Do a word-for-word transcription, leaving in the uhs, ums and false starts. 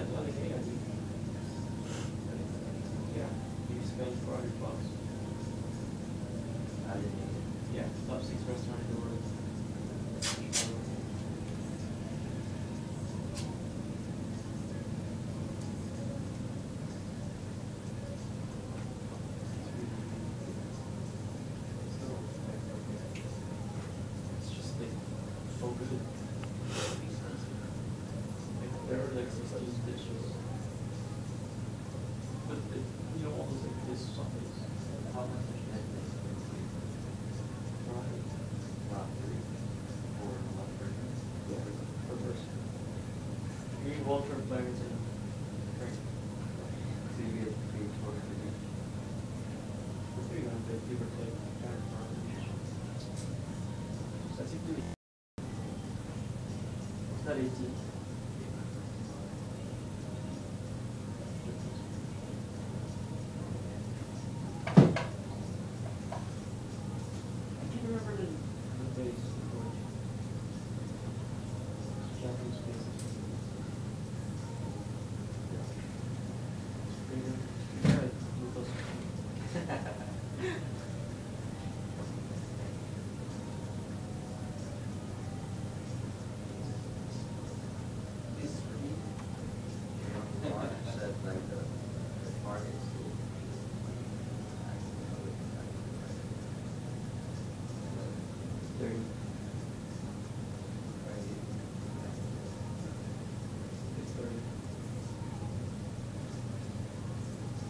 Yeah, you spend four hundred bucks. I didn't need it. Yeah, top six restaurant in the world. It's just like so good. Like, there are like sixteen dishes. But the, you know, all those like this something. How much is that? Not three, four, eleven burgers. Yeah, per person. You need Walter flavors in drink. So you get three, four hundred each. It's three hundred, give or take. That's it. It's not eighteen.